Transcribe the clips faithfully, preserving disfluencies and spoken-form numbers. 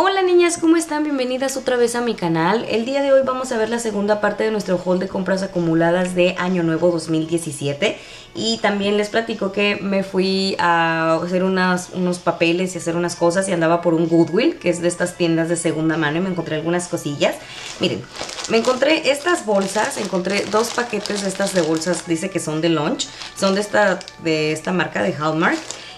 Hola niñas, ¿cómo están? Bienvenidas otra vez a mi canal. El día de hoy vamos a ver la segunda parte de nuestro haul de compras acumuladas de Año Nuevo dos mil diecisiete. Y también les platico que me fui a hacer unas, unos papeles y hacer unas cosas y andaba por un Goodwill, que es de estas tiendas de segunda mano, y me encontré algunas cosillas. Miren, me encontré estas bolsas, encontré dos paquetes de estas de bolsas, dice que son de lunch, son de esta, de esta marca de Hallmark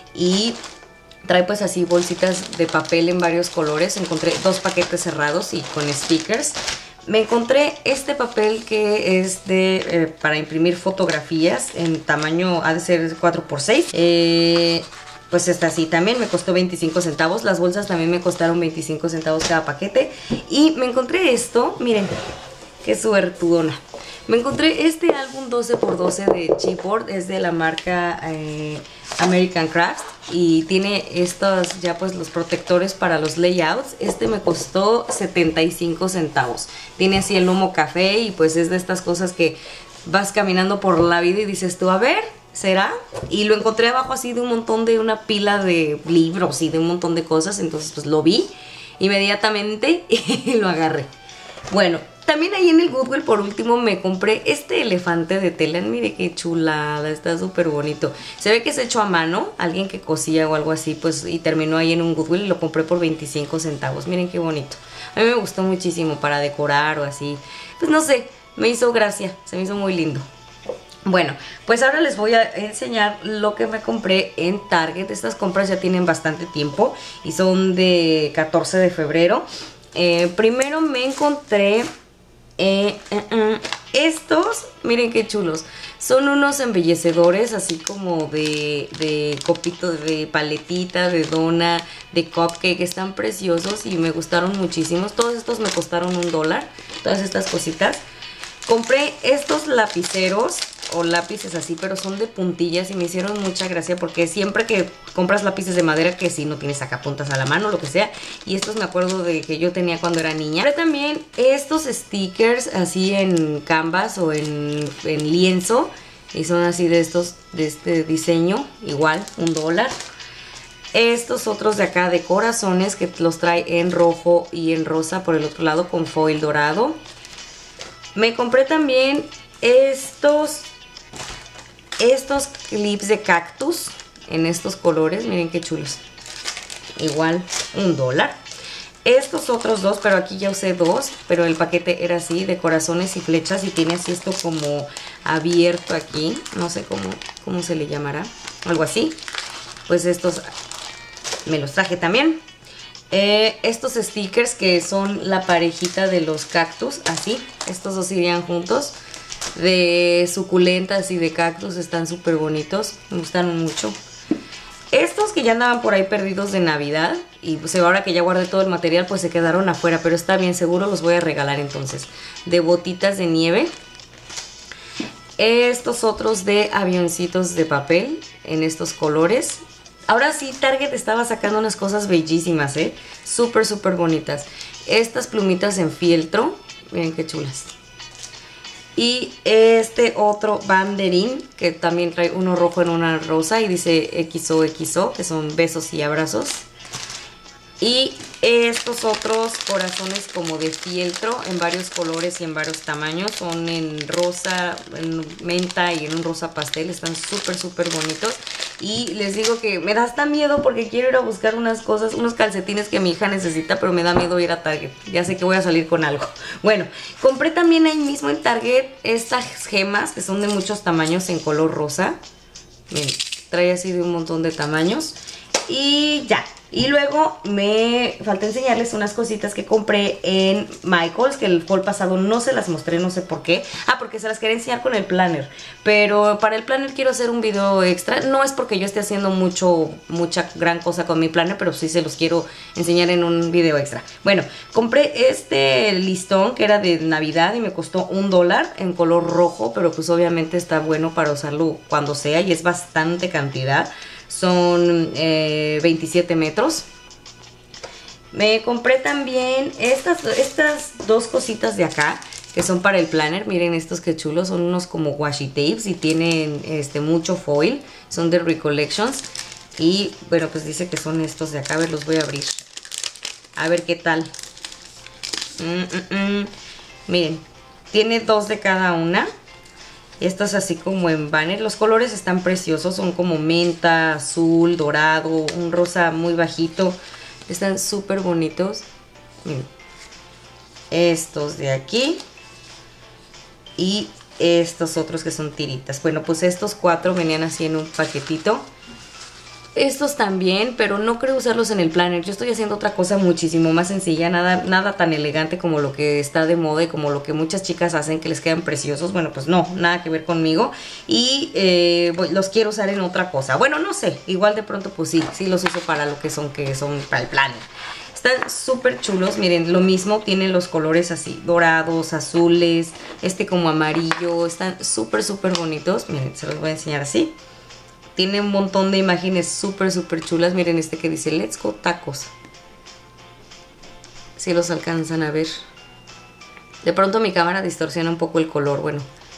y trae pues así bolsitas de papel en varios colores. Encontré dos paquetes cerrados y con stickers. Me encontré este papel que es de eh, para imprimir fotografías en tamaño, ha de ser cuatro por seis. Eh, pues está así también, me costó veinticinco centavos. Las bolsas también me costaron veinticinco centavos cada paquete. Y me encontré esto, miren, qué suertudona. Me encontré este álbum doce por doce de Chipboard, es de la marca eh, American Crafts y tiene estos ya pues los protectores para los layouts. Este me costó setenta y cinco centavos. Tiene así el lomo café y pues es de estas cosas que vas caminando por la vida y dices tú, a ver, ¿será? Y lo encontré abajo así de un montón de una pila de libros y de un montón de cosas, entonces pues lo vi inmediatamente y lo agarré. Bueno, también ahí en el Goodwill por último me compré este elefante de tela. Mire qué chulada, está súper bonito. Se ve que es hecho a mano, alguien que cosía o algo así, pues, y terminó ahí en un Goodwill y lo compré por veinticinco centavos. Miren qué bonito. A mí me gustó muchísimo para decorar o así. Pues no sé, me hizo gracia, se me hizo muy lindo. Bueno, pues ahora les voy a enseñar lo que me compré en Target. Estas compras ya tienen bastante tiempo y son de catorce de febrero. Eh, primero me encontré eh, eh, eh, estos, miren qué chulos. Son unos embellecedores así como de, de copito, de paletita, de dona, de cupcake. Están preciosos y me gustaron muchísimo. Todos estos me costaron un dólar, todas estas cositas. Compré estos lapiceros o lápices así, pero son de puntillas y me hicieron mucha gracia porque siempre que compras lápices de madera, que si no tienes sacapuntas a la mano, lo que sea, y estos me acuerdo de que yo tenía cuando era niña. Pero también estos stickers así en canvas o en, en lienzo, y son así de estos, de este diseño, igual, un dólar. Estos otros de acá de corazones que los trae en rojo y en rosa por el otro lado con foil dorado. Me compré también estos, estos clips de cactus en estos colores. Miren qué chulos. Igual un dólar. Estos otros dos, pero aquí ya usé dos. Pero el paquete era así, de corazones y flechas. Y tiene así esto como abierto aquí. No sé cómo, cómo se le llamará. Algo así. Pues estos me los traje también. Eh, estos stickers que son la parejita de los cactus, así, estos dos irían juntos, de suculentas y de cactus, están súper bonitos, me gustan mucho. Estos que ya andaban por ahí perdidos de Navidad, y pues ahora que ya guardé todo el material, pues se quedaron afuera, pero está bien, seguro los voy a regalar entonces, de botitas de nieve. Estos otros de avioncitos de papel, en estos colores. Ahora sí, Target estaba sacando unas cosas bellísimas, ¿eh? Súper, súper bonitas. Estas plumitas en fieltro, miren qué chulas. Y este otro banderín, que también trae uno rojo en una rosa y dice X O X O, que son besos y abrazos. Y estos otros corazones como de fieltro en varios colores y en varios tamaños. Son en rosa, en menta y en un rosa pastel. Están súper, súper bonitos. Y les digo que me da hasta miedo porque quiero ir a buscar unas cosas, unos calcetines que mi hija necesita, pero me da miedo ir a Target. Ya sé que voy a salir con algo. Bueno, compré también ahí mismo en Target estas gemas que son de muchos tamaños en color rosa. Miren, trae así de un montón de tamaños. Y ya. Y luego me falta enseñarles unas cositas que compré en Michaels, que el haul pasado no se las mostré, no sé por qué. Ah, porque se las quería enseñar con el planner. Pero para el planner quiero hacer un video extra. No es porque yo esté haciendo mucho, mucha gran cosa con mi planner, pero sí se los quiero enseñar en un video extra. Bueno, compré este listón que era de Navidad y me costó un dólar en color rojo, pero pues obviamente está bueno para usarlo cuando sea y es bastante cantidad. Son eh, veintisiete metros. Me compré también estas, estas dos cositas de acá que son para el planner. Miren estos que chulos, son unos como washi tapes y tienen este, mucho foil. Son de Recollections. Y bueno, pues dice que son estos de acá. A ver, los voy a abrir. A ver qué tal. Mm, mm, mm. Miren, tiene dos de cada una. Esto es así como en banner. Los colores están preciosos. Son como menta, azul, dorado, un rosa muy bajito. Están súper bonitos. Miren. Estos de aquí. Y estos otros que son tiritas. Bueno, pues estos cuatro venían así en un paquetito. Estos también, pero no creo usarlos en el planner. Yo estoy haciendo otra cosa muchísimo más sencilla, nada, nada tan elegante como lo que está de moda y como lo que muchas chicas hacen, que les quedan preciosos. Bueno, pues no, nada que ver conmigo. Y eh, los quiero usar en otra cosa. Bueno, no sé, igual de pronto pues sí, sí los uso para lo que son, que son para el planner. Están súper chulos, miren, lo mismo, tienen los colores así, dorados, azules, este como amarillo. Están súper, súper bonitos. Miren, se los voy a enseñar así. Tiene un montón de imágenes súper, súper chulas. Miren este que dice Let's Go Tacos. Si los alcanzan a ver. De pronto mi cámara distorsiona un poco el color. Bueno,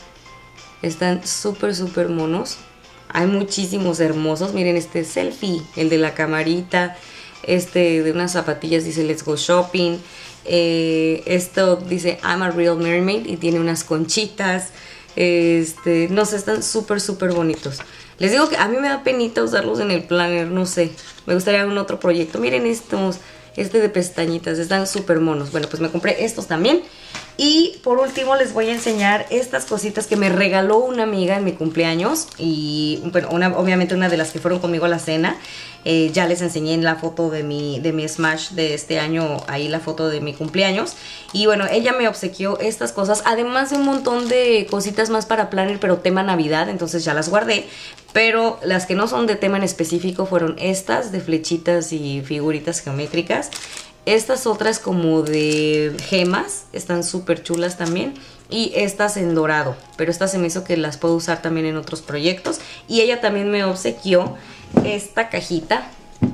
están súper, súper monos. Hay muchísimos hermosos. Miren este selfie, el de la camarita. Este de unas zapatillas dice Let's Go Shopping. Eh, esto dice I'm a Real Mermaid y tiene unas conchitas. Este, no sé, están súper, súper bonitos. Les digo que a mí me da penita usarlos en el planner, no sé. Me gustaría un otro proyecto. Miren estos, este de pestañitas, están súper monos. Bueno, pues me compré estos también. Y por último les voy a enseñar estas cositas que me regaló una amiga en mi cumpleaños. Y bueno, una, obviamente una de las que fueron conmigo a la cena. Eh, ya les enseñé en la foto de mi, de mi Smash de este año, ahí la foto de mi cumpleaños. Y bueno, ella me obsequió estas cosas, además de un montón de cositas más para planner, pero tema Navidad, entonces ya las guardé. Pero las que no son de tema en específico fueron estas de flechitas y figuritas geométricas. Estas otras como de gemas, están súper chulas también. Y estas en dorado, pero estas se me hizo que las puedo usar también en otros proyectos. Y ella también me obsequió esta cajita.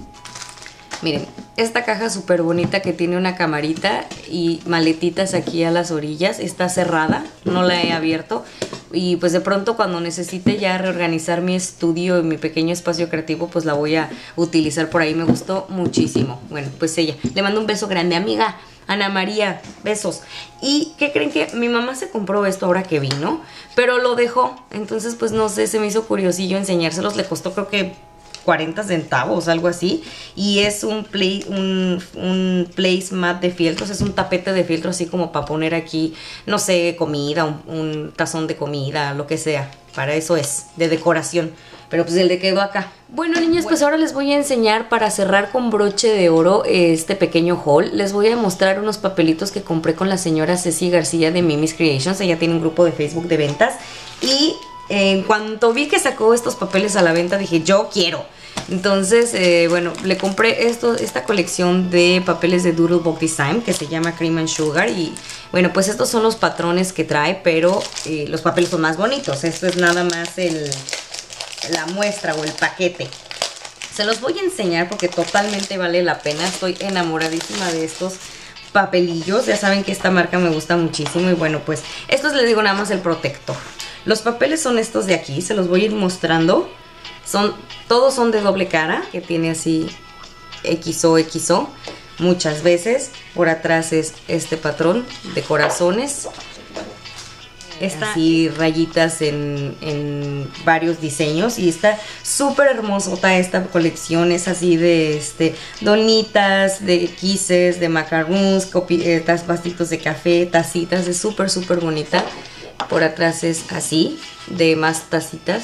Miren, esta caja súper bonita que tiene una camarita y maletitas aquí a las orillas. Está cerrada, no la he abierto. Y pues de pronto cuando necesite ya reorganizar mi estudio y mi pequeño espacio creativo, pues la voy a utilizar por ahí. Me gustó muchísimo. Bueno, pues ella, le mando un beso grande, amiga Ana María, besos. ¿Y qué creen? Que mi mamá se compró esto ahora que vino, pero lo dejó. Entonces pues no sé, se me hizo curiosillo enseñárselos. Le costó creo que cuarenta centavos, algo así. Y es un, play, un, un placemat de fieltros. Es un tapete de fieltro así como para poner aquí, no sé, comida, un, un tazón de comida, lo que sea. Para eso es, de decoración. Pero pues el de quedó acá. Bueno, niñas, pues ahora les voy a enseñar para cerrar con broche de oro este pequeño haul. Les voy a mostrar unos papelitos que compré con la señora Ceci García de Mimi's Creations. Ella tiene un grupo de Facebook de ventas. Y en cuanto vi que sacó estos papeles a la venta, dije, yo quiero. Entonces, eh, bueno, le compré esto, esta colección de papeles de Doodlebug Design que se llama Cream and Sugar. Y bueno, pues estos son los patrones que trae, pero eh, los papeles son más bonitos. Esto es nada más el, la muestra o el paquete. Se los voy a enseñar porque totalmente vale la pena. Estoy enamoradísima de estos papelillos. Ya saben que esta marca me gusta muchísimo. Y bueno, pues estos les digo nada más el protector. Los papeles son estos de aquí, se los voy a ir mostrando. Son, todos son de doble cara, que tiene así X O X O muchas veces. Por atrás es este patrón de corazones. Está así rayitas en, en varios diseños. Y está súper hermosota esta colección. Es así de este donitas, de kisses, de macaroons, eh, vasitos de café, tacitas. Es súper súper bonita. Por atrás es así, de más tacitas.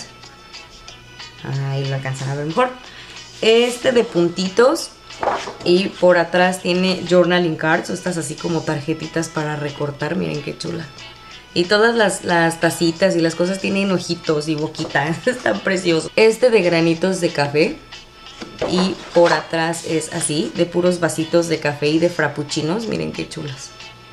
Ahí lo alcanzan a ver mejor. Este de puntitos. Y por atrás tiene journaling cards. Estas así como tarjetitas para recortar. Miren qué chula. Y todas las, las tacitas y las cosas tienen ojitos y boquita. Están preciosos. Este de granitos de café. Y por atrás es así, de puros vasitos de café y de frappuccinos. Miren qué chulas.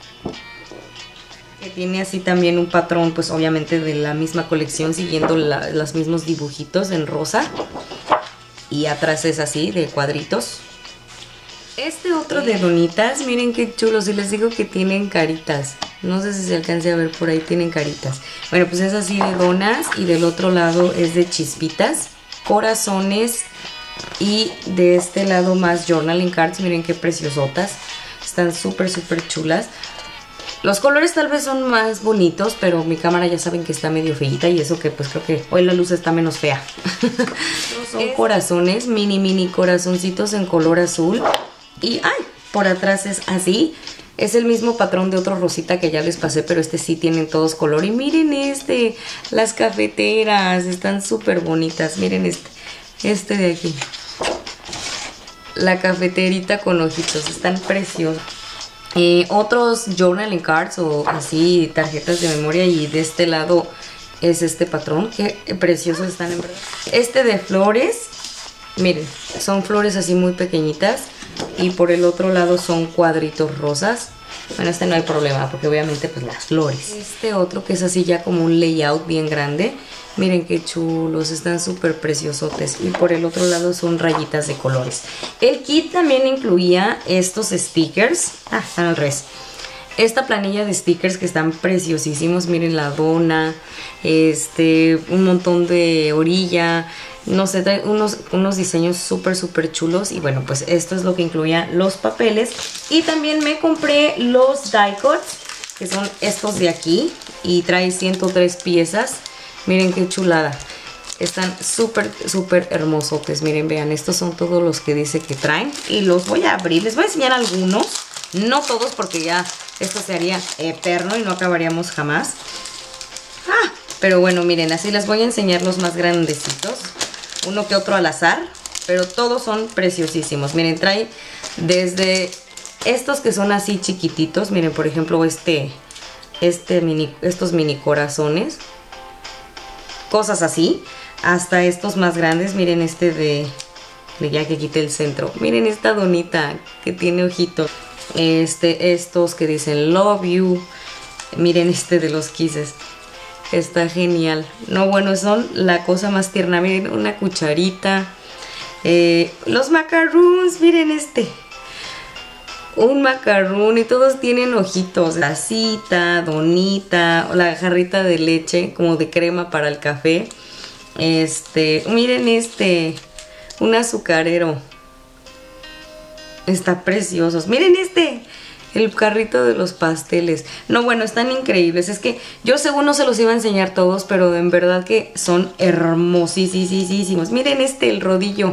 Que tiene así también un patrón, pues obviamente de la misma colección, siguiendo la, los mismos dibujitos en rosa. Y atrás es así, de cuadritos. Este otro de donitas, miren qué chulos. Y les digo que tienen caritas. No sé si se alcance a ver por ahí, tienen caritas. Bueno, pues es así de donas. Y del otro lado es de chispitas, corazones. Y de este lado más journaling cards, miren qué preciosotas. Están súper, súper chulas. Los colores tal vez son más bonitos, pero mi cámara ya saben que está medio feíta y eso que pues creo que hoy la luz está menos fea. Son corazones, mini, mini corazoncitos en color azul. Y, ay, por atrás es así. Es el mismo patrón de otro rosita que ya les pasé, pero este sí tienen todos color. Y miren este, las cafeteras, están súper bonitas. Miren este, este de aquí. La cafeterita con ojitos, están preciosos. Eh, otros journaling cards o así tarjetas de memoria, y de este lado es este patrón. Qué preciosos están en verdad. Este de flores, miren, son flores así muy pequeñitas, y por el otro lado son cuadritos rosas. Bueno, este no hay problema porque obviamente pues las flores. Este otro que es así ya como un layout bien grande. Miren qué chulos, están súper preciosotes. Y por el otro lado son rayitas de colores. El kit también incluía estos stickers. Ah, están al revés. Esta planilla de stickers que están preciosísimos. Miren la dona, este, un montón de orilla. No sé, trae unos, unos diseños súper, súper chulos. Y bueno, pues esto es lo que incluía los papeles. Y también me compré los die cuts, que son estos de aquí. Y trae ciento tres piezas. Miren qué chulada. Están súper, súper hermosotes. Miren, vean, estos son todos los que dice que traen. Y los voy a abrir. Les voy a enseñar algunos. No todos porque ya esto se haría eterno y no acabaríamos jamás. Ah, pero bueno, miren, así les voy a enseñar los más grandecitos. Uno que otro al azar. Pero todos son preciosísimos. Miren, trae desde estos que son así chiquititos. Miren, por ejemplo, este, este mini, estos mini corazones. Cosas así, hasta estos más grandes. Miren este de, de ya que quité el centro. Miren esta donita que tiene ojitos. Este, estos que dicen love you. Miren este de los kisses. Está genial. No, bueno, son la cosa más tierna. Miren, una cucharita. Eh, los macaroons, miren este. Un macarón y todos tienen ojitos. Tacita, donita, la jarrita de leche como de crema para el café. Este, miren este, un azucarero. Está preciosos. Miren este, el carrito de los pasteles. No, bueno, están increíbles. Es que yo según no se los iba a enseñar todos, pero en verdad que son hermosísimos. Miren este, el rodillo.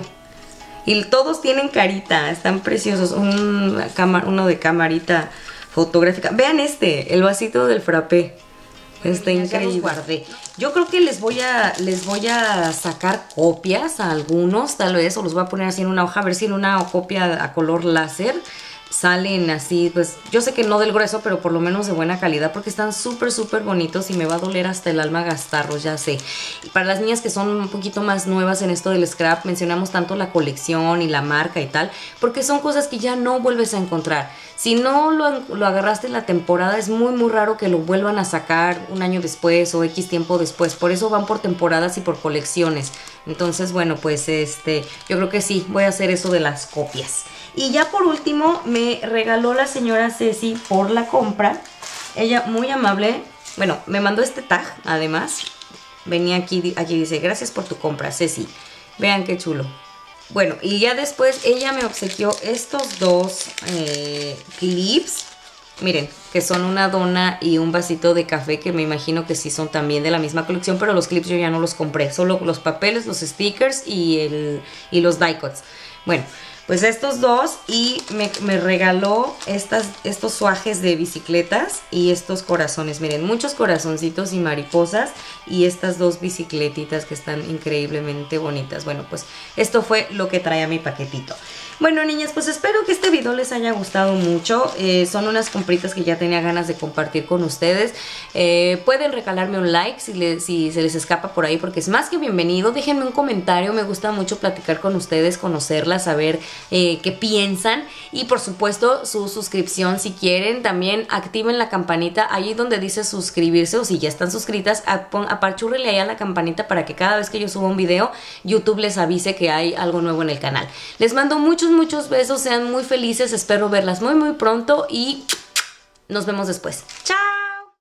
Y todos tienen carita, están preciosos. Un, uno de camarita fotográfica. Vean este, el vasito del frappé. Está increíble. Guardé. Yo creo que les voy a les voy a sacar copias a algunos, tal vez, o los voy a poner así en una hoja, a ver si en una copia a color láser salen así, pues yo sé que no del grueso, pero por lo menos de buena calidad, porque están súper, súper bonitos y me va a doler hasta el alma gastarlos, ya sé. Y para las niñas que son un poquito más nuevas en esto del scrap, mencionamos tanto la colección y la marca y tal, porque son cosas que ya no vuelves a encontrar. Si no lo, lo agarraste en la temporada, es muy, muy raro que lo vuelvan a sacar un año después o X tiempo después. Por eso van por temporadas y por colecciones. Entonces, bueno, pues este, yo creo que sí, voy a hacer eso de las copias. Y ya por último, me regaló la señora Ceci por la compra. Ella muy amable, bueno, me mandó este tag, además. Venía aquí, aquí dice, gracias por tu compra, Ceci. Vean qué chulo. Bueno, y ya después ella me obsequió estos dos eh, clips. Miren, que son una dona y un vasito de café, que me imagino que sí son también de la misma colección, pero los clips yo ya no los compré. Solo los papeles, los stickers y, el, y los die cuts. Bueno, pues estos dos, y me, me regaló estas, estos suajes de bicicletas y estos corazones. Miren, muchos corazoncitos y mariposas, y estas dos bicicletitas que están increíblemente bonitas. Bueno, pues esto fue lo que trae a mi paquetito. Bueno, niñas, pues espero que este video les haya gustado mucho. Eh, son unas compritas que ya tenía ganas de compartir con ustedes. Eh, pueden regalarme un like si, le, si se les escapa por ahí, porque es más que bienvenido. Déjenme un comentario, me gusta mucho platicar con ustedes, conocerlas, saber eh, qué piensan. Y por supuesto, su suscripción si quieren. También activen la campanita ahí donde dice suscribirse, o si ya están suscritas, apachúrrenle ahí a la campanita para que cada vez que yo suba un video, YouTube les avise que hay algo nuevo en el canal. Les mando muchos muchos besos, sean muy felices, espero verlas muy muy pronto y nos vemos después. ¡Chao!